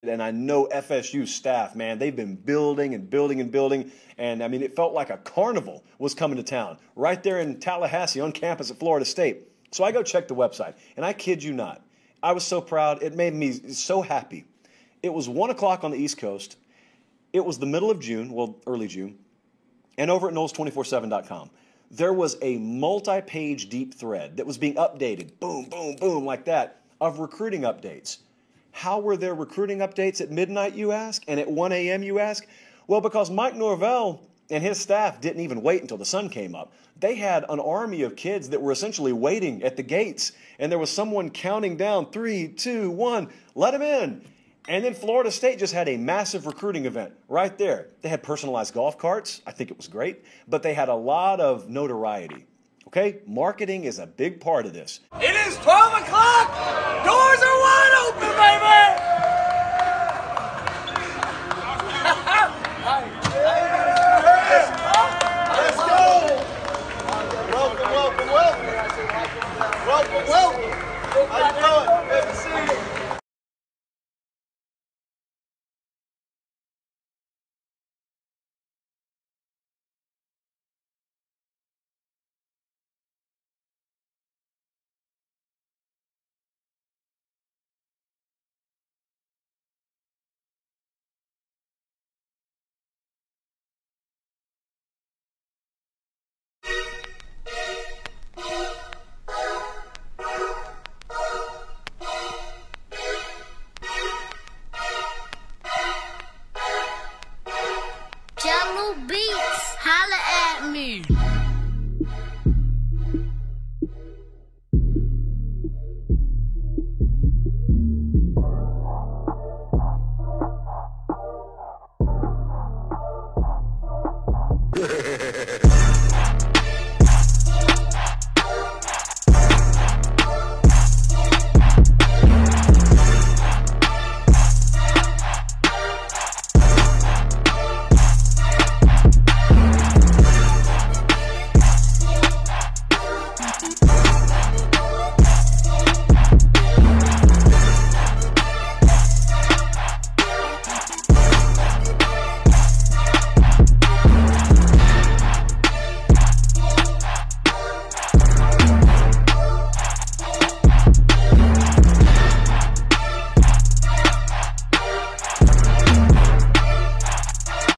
and I know FSU staff, man, they've been building and building and building. And I mean, it felt like a carnival was coming to town right there in Tallahassee on campus at Florida State. So I go check the website, and I kid you not, I was so proud. It made me so happy. It was 1 o'clock on the East Coast. It was the middle of June, well, early June, and over at Knowles247.com, there was a multi-page deep thread that was being updated, boom, boom, boom, like that, of recruiting updates. How were there recruiting updates at midnight, you ask, and at 1 a.m., you ask? Well, because Mike Norvell and his staff didn't even wait until the sun came up. They had an army of kids that were essentially waiting at the gates, and there was someone counting down, 3, 2, 1, let them in. And then Florida State just had a massive recruiting event right there. They had personalized golf carts. I think it was great. But they had a lot of notoriety. Okay? Marketing is a big part of this. It is 12 o'clock. Doors are wide open, baby. Let's go. Welcome, welcome, welcome. Welcome, welcome. How you doing? Good to see you. Beats, holla at me. Yeah.